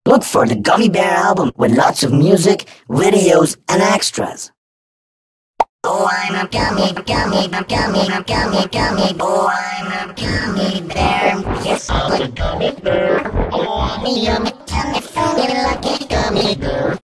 Look for the Gummy Bear album with lots of music, videos, and extras. Oh, I'm a gummy bear. Oh, I'm a gummy bear. Yes, I'm a gummy bear. Oh, I'm a yummy, tummy, funny, lucky gummy bear.